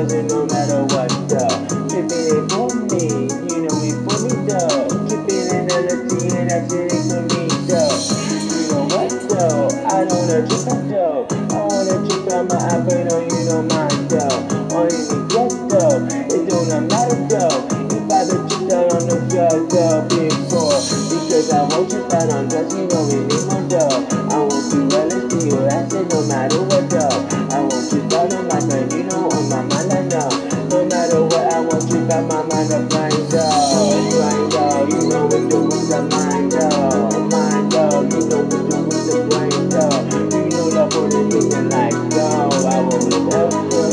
buzzing no matter what, though. Tripping it for me, you know it for me, though. Tripping in LSD and that shit ain't for me, though. You know what, though? I don't wanna trip out, though. I wanna trip out my iPhone, no, you don't mind, though. Only me get, though. It don't matter, though. If I don't trip out on the drug, though, before. Because I won't trip out on drugs, you know we need more, though. I won't do LSD or acid, no matter what, though. I won't trip out on my friend, you know, on my mind, I know. No matter what, I won't trip out my mind, I'm blind, though. Blind, though. You know what to with the mind, though. Mind, though. You know what to with the brain, though. You know the whole thing in life, though. I won't ever,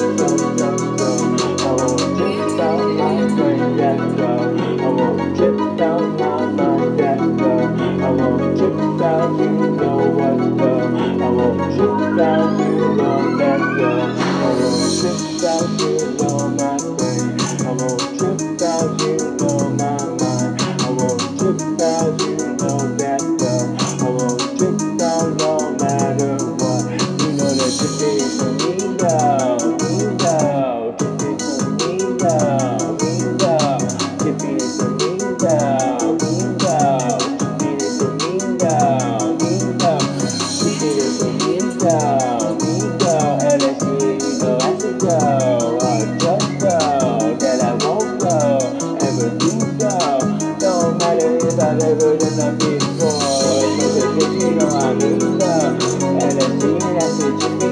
I won't trip out my brain, that's though. I won't trip out my mind, that's though. I won't trip out, you know what, though. I won't trip out, you know that, though. I won't trip out, you know my brain. I won't trip out, you know my mind. I won't trip out, you know that, though. I won't trip out no matter what. You know that trip is for me, though. Me, though. Trip is for me, though. Me, though. Trip is for me, though. Me, though. Trip is for me, though. Me, though. Trip is for me, though. Me, though. LSD, you know I should go. I just go. That I won't go. Ever do go. Don't matter if I've ever done that before. Because you know I mean, though. LSD, that's it.